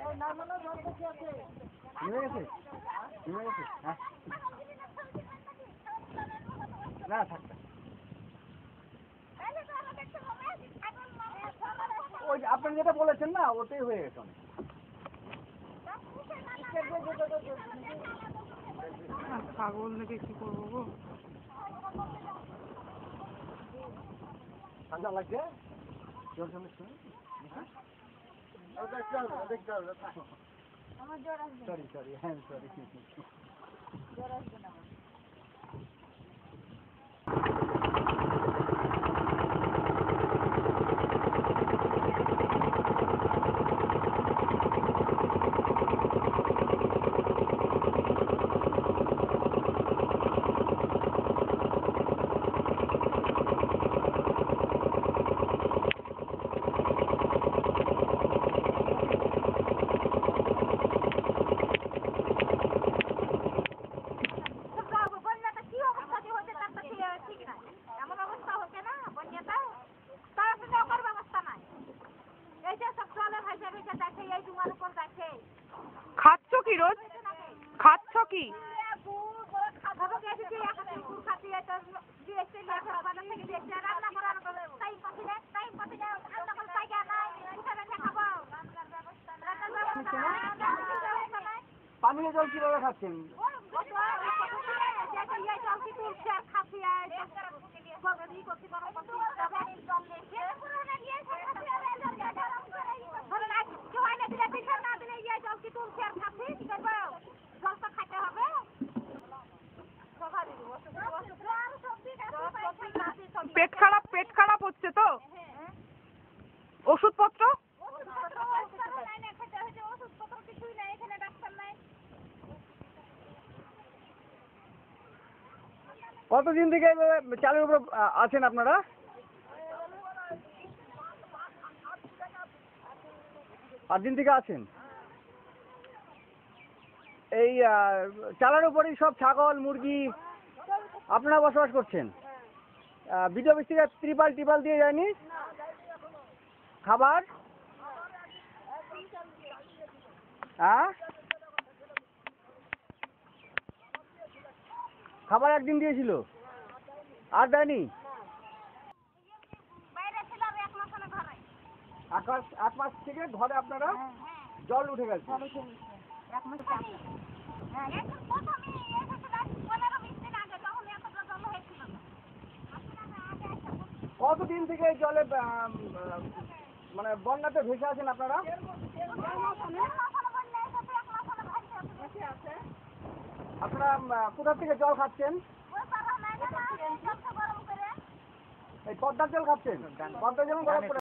নেমে গেছে হ্যাঁ না থাক ওই আপনি যেটা বলেছেন না ওটাই হয়ে গেছে ছাগল থেকে কি করবো গো ঠান্ডা লাগছে সরি হ্যাঁ সরি জ্বর আসবে না খাচ্ছ কি রোজ খাচ্ছ কি পানীয় জল কিভাবে খাচ্ছেন পেট খারাপ হচ্ছে তো ওষুধপত্র কতদিন থেকে চালের উপর আছেন আপনারা 8 দিন থেকে আছেন এই চালের উপরই সব ছাগল মুরগি আপনারা বসবাস করছেন বিডিও অফিস থেকে ত্রিপাল দিয়ে যায়নি খাবার হ্যাঁ খাবার একদিন দিয়েছিল আর দেয়নি 8 মাস থেকে ঘরে আপনারা জল উঠে গেছে কতদিন থেকে জলে মানে বন্যাতে ভেসে আছেন আপনারা আপনারা কোথা থেকে জল খাচ্ছেন এই পদ্মার জল খাচ্ছেন পদ্মার জল গরম করে